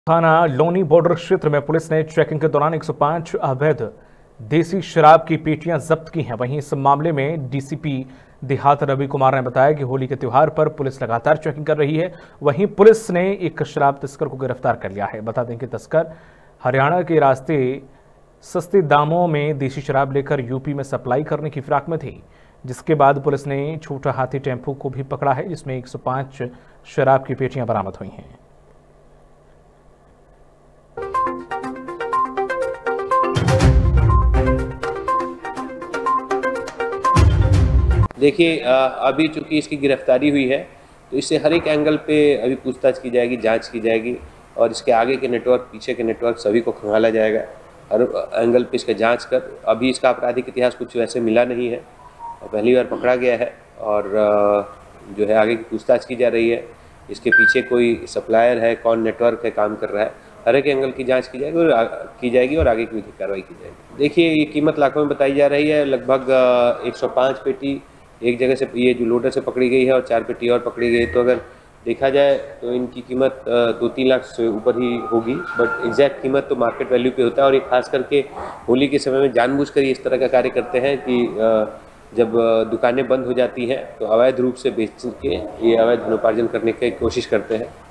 थाना लोनी बॉर्डर क्षेत्र में पुलिस ने चेकिंग के दौरान 105 अवैध देसी शराब की पेटियां जब्त की हैं। वहीं इस मामले में डीसीपी देहात रवि कुमार ने बताया कि होली के त्योहार पर पुलिस लगातार चेकिंग कर रही है। वहीं पुलिस ने एक शराब तस्कर को गिरफ्तार कर लिया है। बता दें कि तस्कर हरियाणा के रास्ते सस्ते दामों में देसी शराब लेकर यूपी में सप्लाई करने की फिराक में थी, जिसके बाद पुलिस ने छोटा हाथी टेम्पो को भी पकड़ा है, जिसमें 105 शराब की पेटियां बरामद हुई हैं। देखिए, अभी चूंकि इसकी गिरफ्तारी हुई है तो इससे हर एक एंगल पे अभी पूछताछ की जाएगी, जांच की जाएगी और इसके आगे के नेटवर्क, पीछे के नेटवर्क सभी को खंगाला जाएगा। हर एंगल पे इसका जांच कर, अभी इसका आपराधिक इतिहास कुछ वैसे मिला नहीं है, पहली बार पकड़ा गया है और जो है आगे की पूछताछ की जा रही है। इसके पीछे कोई सप्लायर है, कौन नेटवर्क है, काम कर रहा है, हर एक एंगल की जांच की जाएगी और आगे की विधिक कार्रवाई की जाएगी। देखिए, ये कीमत लाखों में बताई जा रही है। लगभग 105 पेटी एक जगह से, ये जो लोडर से पकड़ी गई है, और 4 पेटी और पकड़ी गई। तो अगर देखा जाए तो इनकी कीमत 2-3 लाख से ऊपर ही होगी, बट एग्जैक्ट कीमत तो मार्केट वैल्यू पे होता है। और ये खास करके होली के समय में जानबूझकर ये इस तरह का कार्य करते हैं कि जब दुकानें बंद हो जाती हैं तो अवैध रूप से बेच के ये अवैध धनोपार्जन करने की कोशिश करते हैं।